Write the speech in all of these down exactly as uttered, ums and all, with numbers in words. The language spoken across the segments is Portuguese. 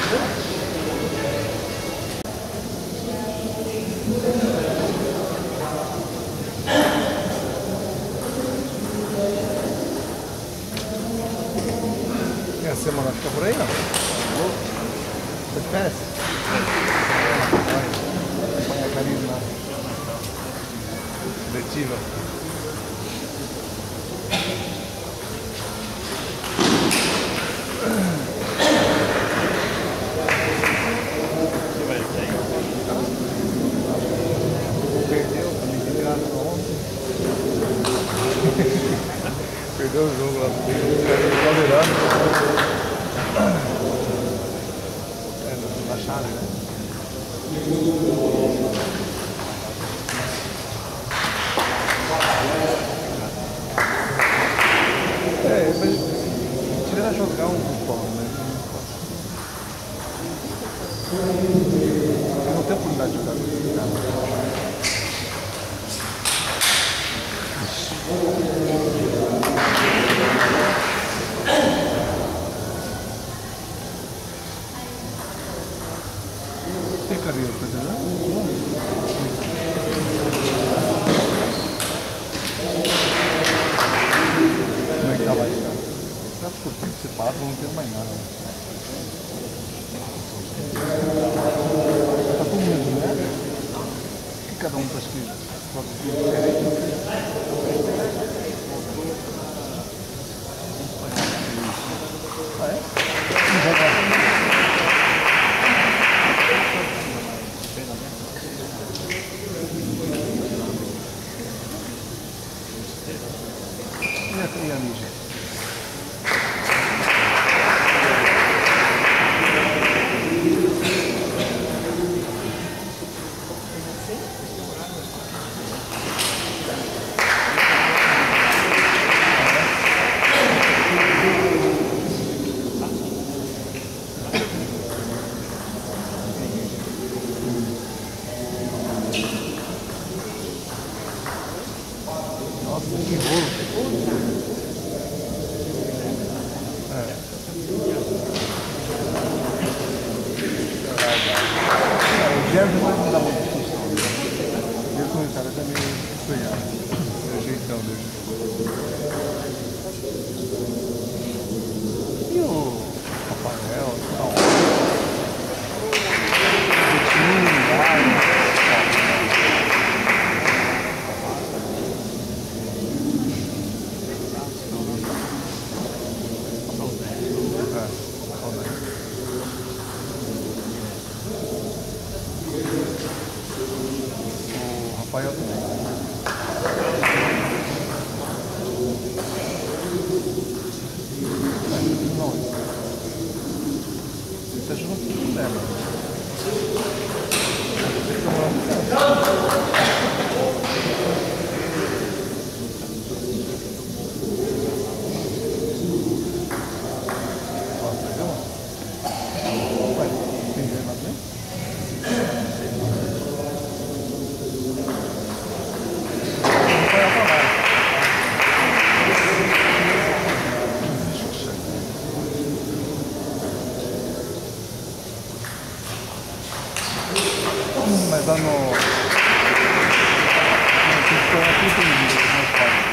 E a semana fica por aí, não? Você de férias? Põe a carinha na coletiva. Perdeu, também de casa ontem. Perdeu o jogo lá no Caldeirão. É, na chave, né? É, mas tirando a jogar um pouco, né? Eu não tenho oportunidade de jogar com esse cara. Tem carinho pra fazer, não? Como é que tá lá, cara? Tá por tempo separado, não tem mais nada. Tá todo mundo, né? Cada um parece que faz tudo diferente. Ah, é? Não vai dar. E a, e a Lígia? Nossa, que bolo. É. O Jeremy vai me dar uma discussão. Meu comentário é meio sonhado. É o jeitão dele. E o Rafael? Não. O time, lá. O Rafael também. Não, ele tá jogando tudo dela. Mas lá no... no sistema aqui tem mais fácil.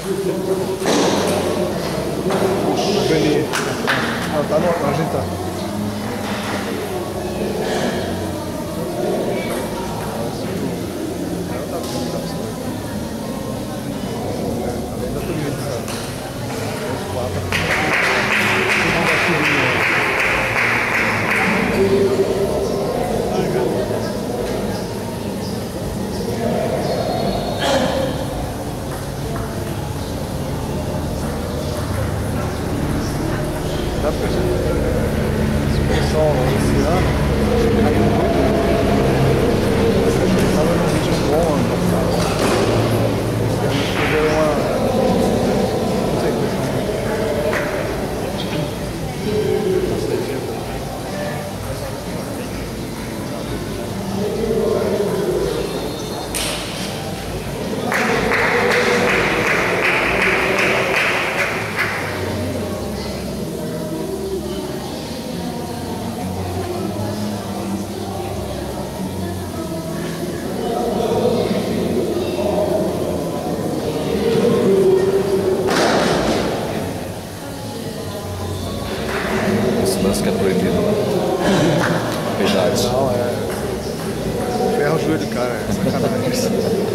Veni. Ah, tá no Argentina. Dá pra esse pessoal esse ano caiu muito. Estava num ritmo bom ano passado. Esse ano acho que deu uma consequência. Lance que é proibido. Verdade. Não, é. Ferra o joelho do cara, é sacanagem isso.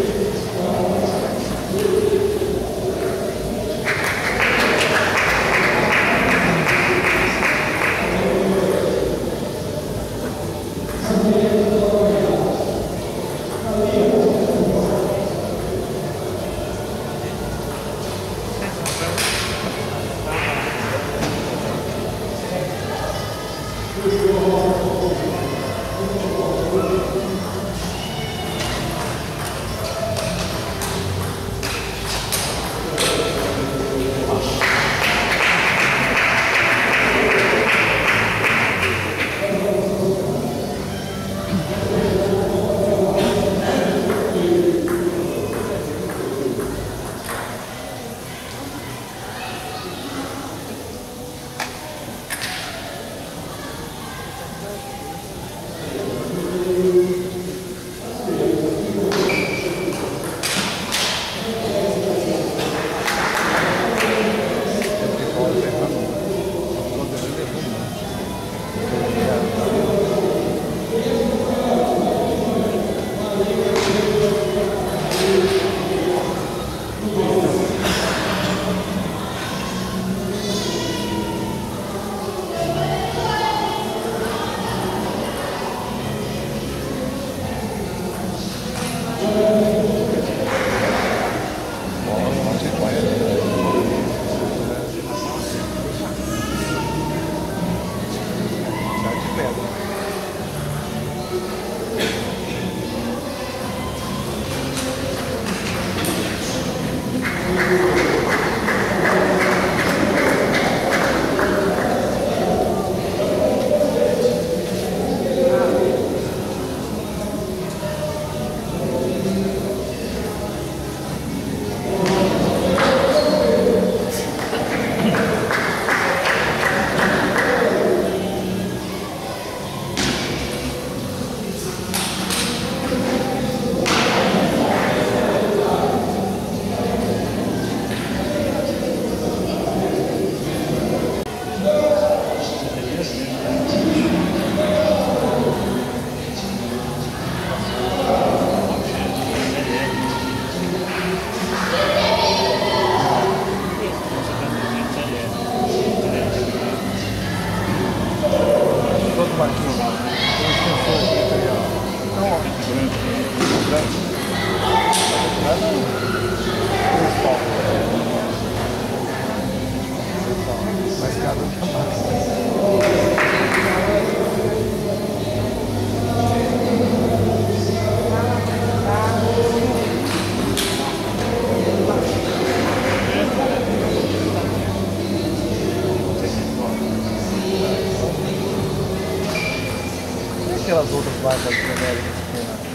Aquelas outras marcas de América que tem na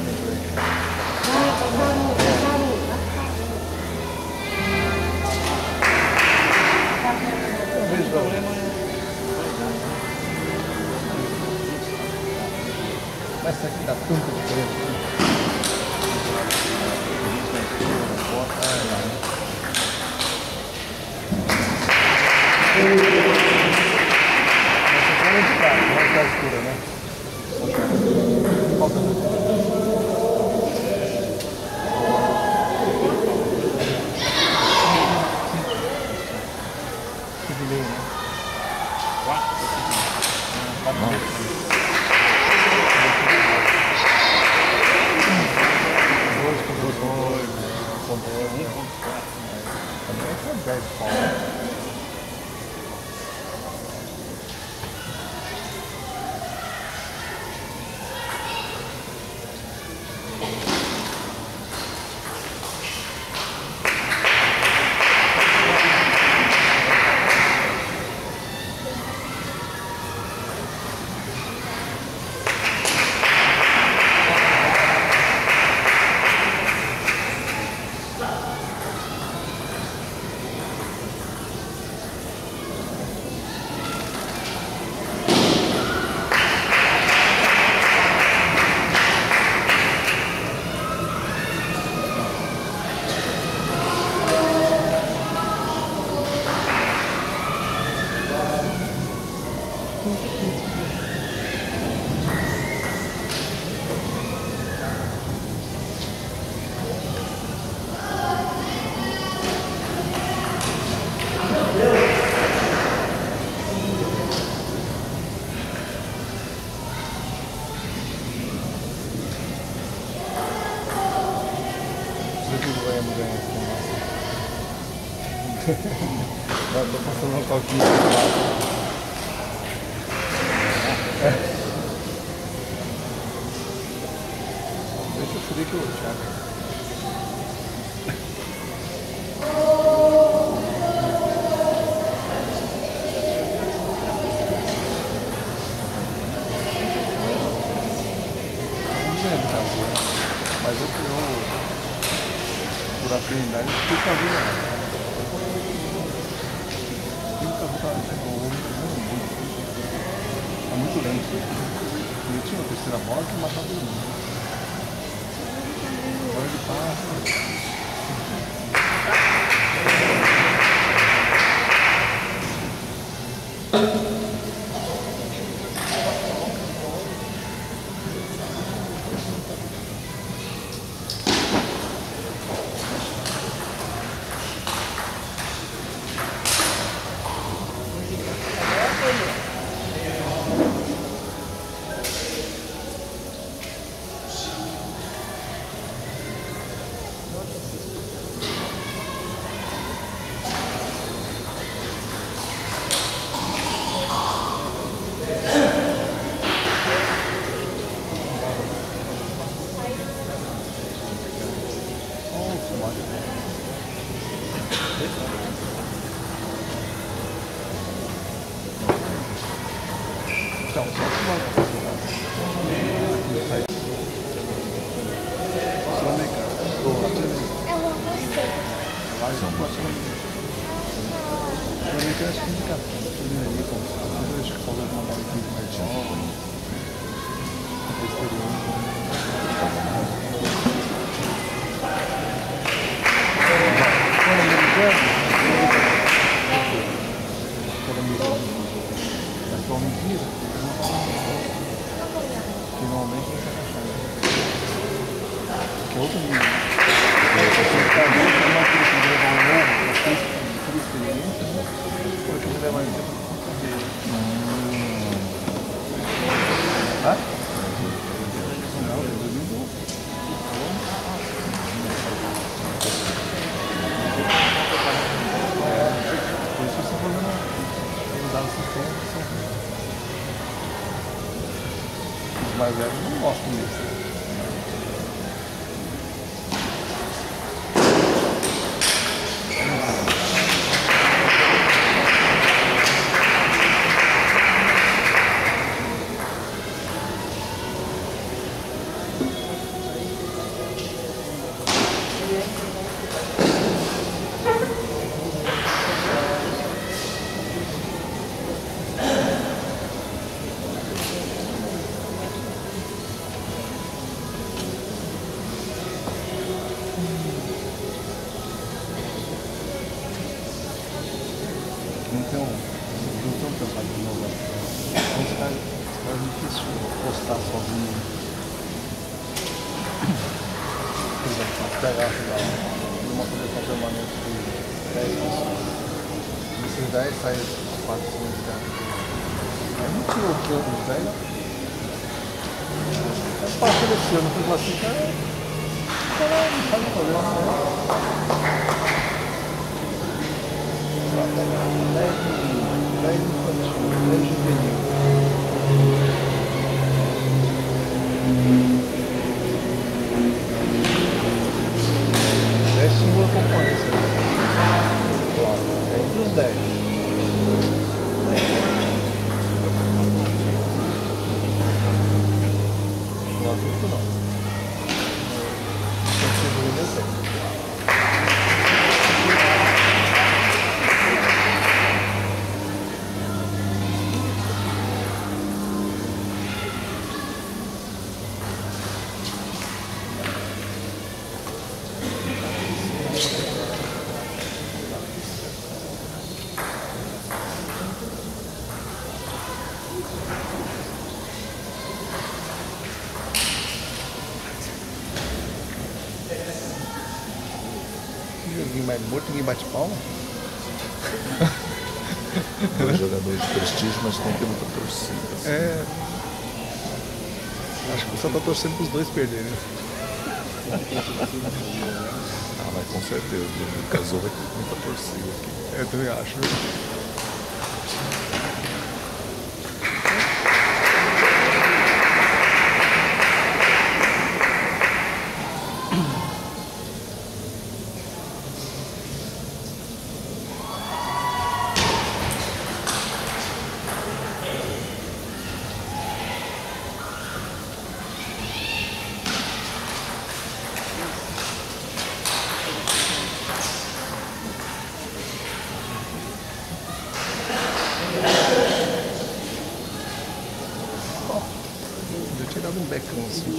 mas isso aqui dá tanta diferença. dez palmas. Já tô passando um calquinho aqui do lado. Deixa eu subir que eu vou deixar. Mas eu tenho, por afinidade, fui com a vida. É muito lento. Ele tinha a terceira bola que matava todo mundo. Agora ele passa. Então, só que uma Finalmente não está achando. Que outro menino. Talvez eu não queria levar um novo, eu fiz por experiência, porque me leva mais tempo para fazer. Hã? Não, eu dormi um pouco. Por isso eu estou fazendo usar o sistema. Os mais velhos não gostam disso. Então, não estou preocupado de novo. Mas está difícil postar sozinho. Por exemplo, se pegar uma coleção permanente de dez pessoas, desses dez sai quatro, cinco caras. Aí não tirou o plano dos dez. É fácil desse ano, foi classificar. Não faz problema, né? dez infantil, dez juvenil. dez single componentes. Claro, é entre os dez. Não adulto não. Infantil juvenil tem. Ninguém mais morto, ninguém bate palma. Dois jogadores de prestígio, mas tem que ter muita torcida. Assim. É. Acho que só tá torcendo pros dois perderem. Ah, mas com certeza. O Casou vai ter muita torcida aqui. Eu também acho. Eu tinha dado um becão assim.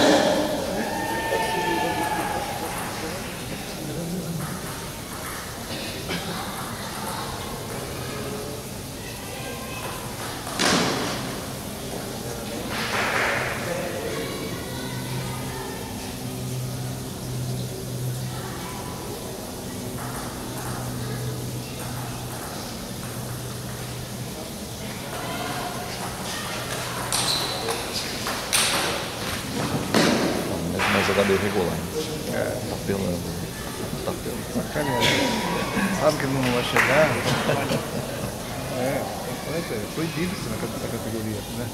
Mas jogador irregular. É. Tá pelando. Tá pelando. Sacaneiro. Sabe que ele não vai chegar? É, é proibido isso na categoria, né?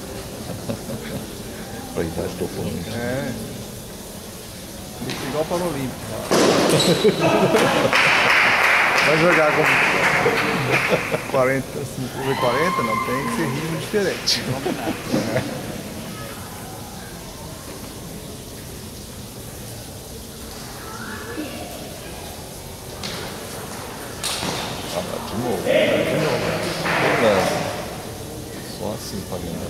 Pra idade do oponente. É. Tem que ser igual para o Olímpico. Vai jogar com quarenta, cinquenta, quarenta, não tem que ser ritmo diferente. É. Ah, de novo. De novo. Pelando. Só assim pra ganhar.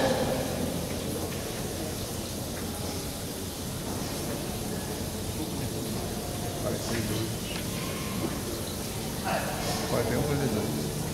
quarenta e dois. quarenta e um, quarenta e dois.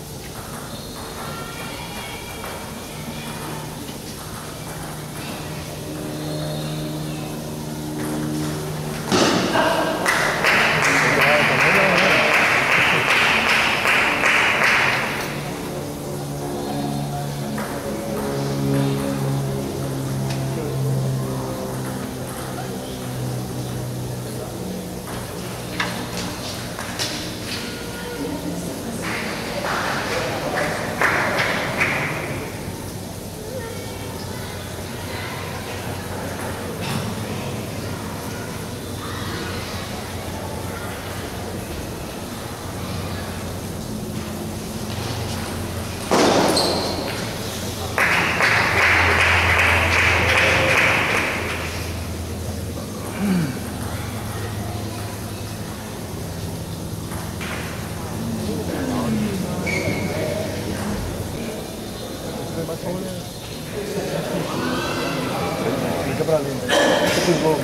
Fica pra ali. Fica bom,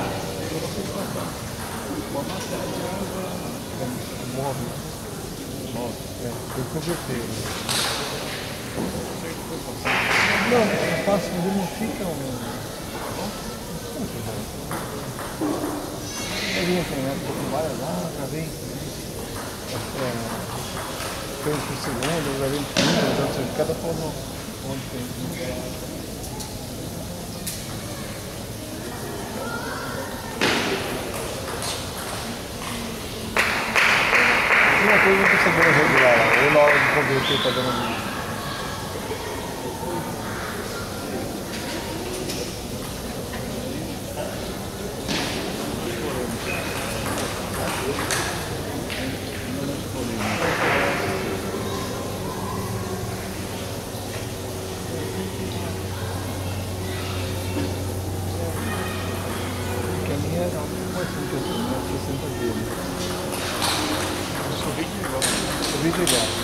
Move. Move. É, eu convertei. Não, é fácil, mas ele não fica um. Eu vim assim, né? Um pouco várias lá, acabei. Tem por segundo, eu já vim trinta, cada forma onde tem. alguma coisa eu tô sabendo regular lá, ou na hora de converter tá dando. Porque a minha não foi assim que eu tenho, né? sessenta dele. O vídeo é igual. O vídeo é igual.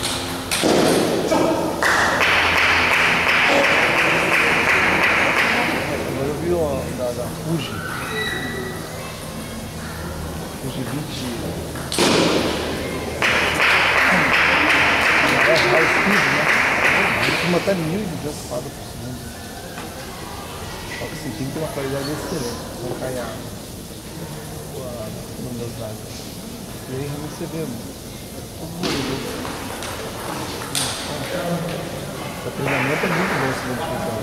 Agora eu vi ó, da, da Fuji. Fuji vinte. É high speed, né? Em cima até mil e duzentos quadros por segundo. Só que assim, tem que ter uma qualidade excelente. Não cai a luminosidade. E aí realmente você vê todo mundo. O treinamento é muito bom esse identificador.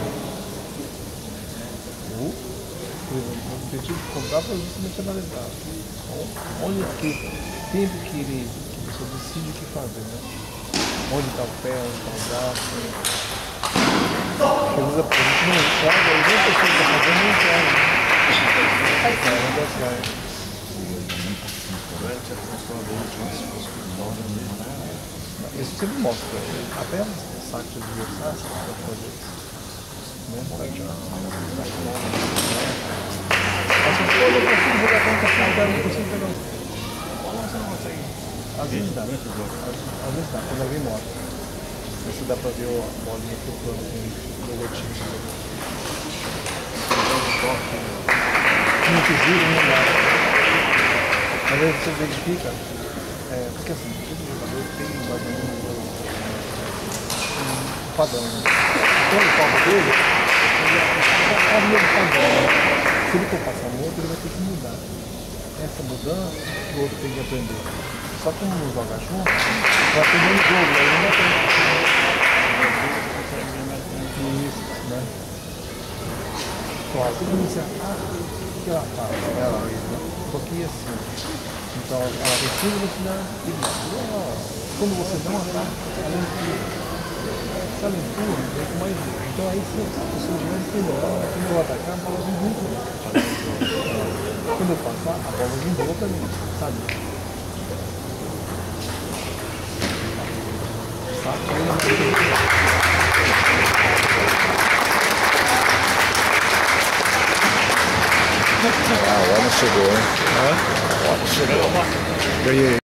O objetivo de comprar foi justamente analisar onde que tempo que ele que a pessoa decide o que fazer, né? Onde está o pé, onde está o braço. Porque às vezes a gente não enxerga, e nem a pessoa que está fazendo não enxerga. É, não dá certo. Isso sempre mostra, até os sacos de adversários para fazer isso. Né? Mas se for, eu consigo jogar contra a finalidade, eu consigo pegar os pés. Você não consegue. Às vezes dá. Às vezes dá, quando alguém mostra. Isso dá para ver a bolinha flutuando com o logotipo. Muito giro, não dá. Às vezes você verifica, é, porque assim, todo jogador tem mais ou menos um padrão. Né? Então o palco dele, ele é a linha do padrão. Né? Se ele for passar no outro, ele vai ter que mudar. Essa mudança que o outro tem que aprender. Só que como não joga junto, vai aprender no jogo, aí não vai ter. Isso, né? Claro, tudo isso é, ah, o que ela faz? Ela, né? Só que assim, então ela recebe velocidade e quando você dá um ataque, ela empurra. Se ela empurra, vem com mais jeito. Então aí se a pessoa estiver entendendo, quando eu vou atacar, a bola vem muito. Quando eu passar, a bola vem boa pra mim, sabe? Ah, o homem chegou, hein? Hã? O homem chegou. Ganhei.